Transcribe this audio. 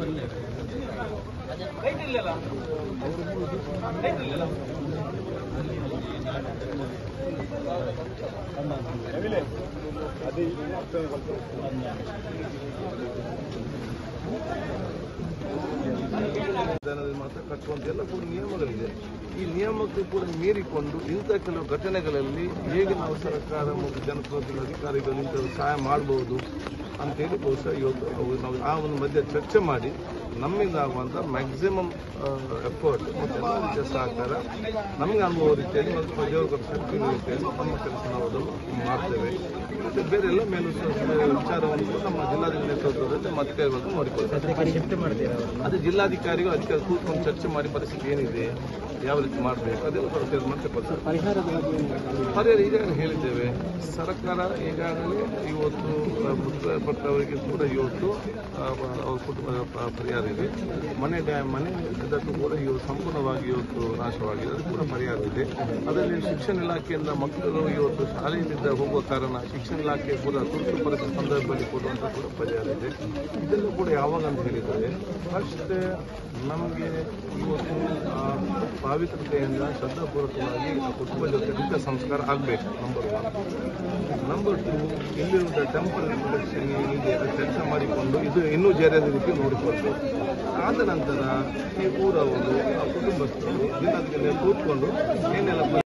ಮಾತ್ರ ಕಟ್ಟುವಂತ ಎಲ್ಲ ಕೂಡ ನಿಯಮಗಳಿದೆ. ಈ ನಿಯಮಕ್ಕೆ ಕೂಡ ಮೀರಿಕೊಂಡು ಇಂಥ ಕೆಲವು ಘಟನೆಗಳಲ್ಲಿ ಹೇಗೆ ನಾವು ಸರ್ಕಾರ ಮತ್ತು ಜನಪ್ರತಿನಿಧಿ ಅಧಿಕಾರಿಗಳು ಇಂಥದ್ದು ಸಹಾಯ ಮಾಡಬಹುದು ಅಂತೇಳಿ ಬಹುಶಃ ಇವತ್ತು ನಾವು ಆ ಒಂದು ಮಧ್ಯೆ ಚರ್ಚೆ ಮಾಡಿ ನಮ್ಮಿಂದ ಆಗುವಂಥ ಮ್ಯಾಕ್ಸಿಮಮ್ ಎಫರ್ಟ್ ಮತ್ತು ಎಲ್ಲ ರೀತಿಯ ಸಹಕಾರ ನಮಗೆ ಅನುಭವ ರೀತಿಯಲ್ಲಿ ಮತ್ತು ದೇವರ ಶಕ್ತಿ ರೀತಿಯಲ್ಲಿ ನಮ್ಮ ಕೆಲಸ ನಾವು ಅದನ್ನು ಮಾಡ್ತೇವೆ. ಮತ್ತು ಬೇರೆ ಎಲ್ಲ ಮೇಲೂ ವಿಚಾರವನ್ನು ಕೂಡ ನಮ್ಮ ಜಿಲ್ಲಾಧಿಕಾರಿ ನೇತೃತ್ವದಲ್ಲಿ ಮತ್ತೆ ನೋಡಿಕೊಳ್ತೇವೆ. ಅದು ಜಿಲ್ಲಾಧಿಕಾರಿಗಳು ಅದಕ್ಕೆ ಕೂತ್ಕೊಂಡು ಚರ್ಚೆ ಮಾಡಿ ಪರಿಸ್ಥಿತಿ ಏನಿದೆ, ಯಾವ ರೀತಿ ಮಾಡಬೇಕು ಅದೆಲ್ಲ ಮತ್ತೆ ಪರಿಹಾರ ಈಗಾಗಲೇ ಹೇಳಿದ್ದೇವೆ. ಸರ್ಕಾರ ಈಗಾಗಲೇ ಇವತ್ತು ಮೃತಪಟ್ಟವರಿಗೆ ಕೂಡ ಇವತ್ತು ಅವ್ರ ಕುಟುಂಬ ಪರಿಹಾರ ಇದೆ. ಮನೆ ಇದಕ್ಕೂ ಕೂಡ ಇವತ್ತು ಸಂಪೂರ್ಣವಾಗಿ ಇವತ್ತು ನಾಶವಾಗಿದೆ, ಅದು ಕೂಡ ಪರಿಹಾರ ಇದೆ. ಅದರಲ್ಲಿ ಶಿಕ್ಷಣ ಇಲಾಖೆಯಿಂದ ಮಕ್ಕಳು ಇವತ್ತು ಶಾಲೆಯಿಂದ ಹೋಗುವ ಕಾರಣ ಶಿಕ್ಷಣ ಇಲಾಖೆ ಕೂಡ ತುರ್ತು ಪರಿಸ್ಥಿತಿ ಸಂದರ್ಭದಲ್ಲಿ ಕೊಡುವಂಥ ಕೂಡ ಪರಿಹಾರ ಇದೆ. ಇದೆಲ್ಲ ಕೂಡ ಯಾವಾಗ ಅಂತ ಹೇಳಿದರೆ ಫಸ್ಟ್ ನಮಗೆ ಇವತ್ತು ಪಾವಿತ್ರತೆಯಿಂದ ಶ್ರದ್ಧಾಪೂರ್ವಕವಾಗಿ ಕುಟುಂಬ ಜೊತೆ ಅಂತ್ಯ ಸಂಸ್ಕಾರ ಆಗಬೇಕು. ನಂಬರ್ 1. ನಂಬರ್ 2, ಇಲ್ಲಿರುವಂಥ ಟೆಂಪಲ್ ಪ್ರೊಟೆಕ್ಷನ್ ಏನಿದೆ ಅದು ಕೆಲಸ ಮಾಡಿಕೊಂಡು ಇದು ಇನ್ನೂ ಜಾರಿಯಾದ ರೀತಿ ನೋಡಿಕೊಳ್ಬೇಕು. ಆದ ನಂತರ ಈ ಊರವರು ಕುಟುಂಬಸ್ಥರು ಜಿಲ್ಲಾಧಿಕಾರಿ ಕೂತ್ಕೊಂಡು ಏನೆಲ್ಲ